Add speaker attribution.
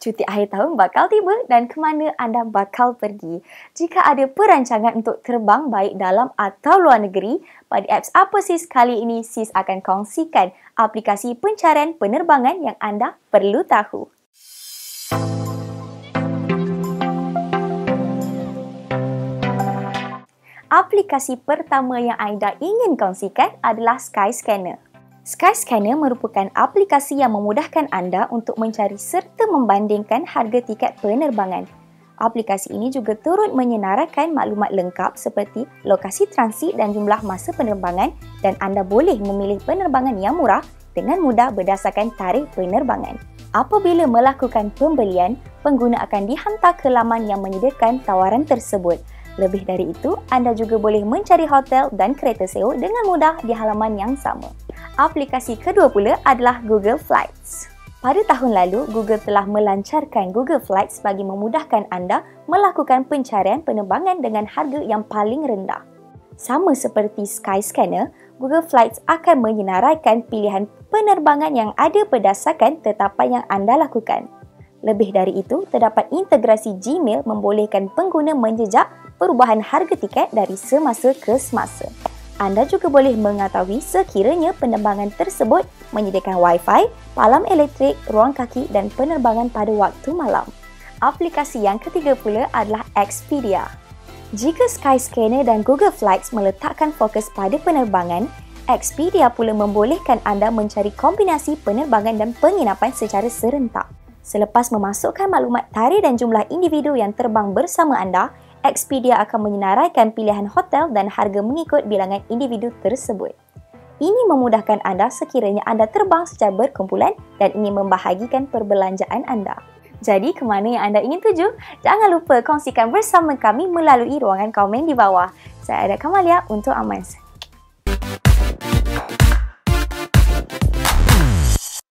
Speaker 1: cuti akhir tahun bakal tiba dan ke mana anda bakal pergi? Jika ada perancangan untuk terbang baik dalam atau luar negeri, pada apps apa SIS kali ini SIS akan kongsikan aplikasi pencarian penerbangan yang anda perlu tahu. Aplikasi pertama yang Aida ingin kongsikan adalah Skyscanner. Skyscanner merupakan aplikasi yang memudahkan anda untuk mencari serta membandingkan harga tiket penerbangan. Aplikasi ini juga turut menyenaraikan maklumat lengkap seperti lokasi transit dan jumlah masa penerbangan dan anda boleh memilih penerbangan yang murah dengan mudah berdasarkan tarikh penerbangan. Apabila melakukan pembelian, pengguna akan dihantar ke laman yang menyediakan tawaran tersebut. Lebih dari itu, anda juga boleh mencari hotel dan kereta sewa dengan mudah di halaman yang sama. Aplikasi kedua pula adalah Google Flights. Pada tahun lalu, Google telah melancarkan Google Flights bagi memudahkan anda melakukan pencarian penerbangan dengan harga yang paling rendah. Sama seperti Skyscanner, Google Flights akan menyenaraikan pilihan penerbangan yang ada berdasarkan tetapan yang anda lakukan. Lebih dari itu, terdapat integrasi Gmail membolehkan pengguna menjejak perubahan harga tiket dari semasa ke semasa. Anda juga boleh mengetahui sekiranya penerbangan tersebut menyediakan Wi-Fi, palang elektrik, ruang kaki dan penerbangan pada waktu malam. Aplikasi yang ketiga pula adalah Expedia. Jika Skyscanner dan Google Flights meletakkan fokus pada penerbangan, Expedia pula membolehkan anda mencari kombinasi penerbangan dan penginapan secara serentak. Selepas memasukkan maklumat tarikh dan jumlah individu yang terbang bersama anda, Expedia akan menyenaraikan pilihan hotel dan harga mengikut bilangan individu tersebut. Ini memudahkan anda sekiranya anda terbang secara berkumpulan dan ingin membahagikan perbelanjaan anda. Jadi, ke mana yang anda ingin tuju? Jangan lupa kongsikan bersama kami melalui ruangan komen di bawah. Saya Aida Kamalia untuk Amans.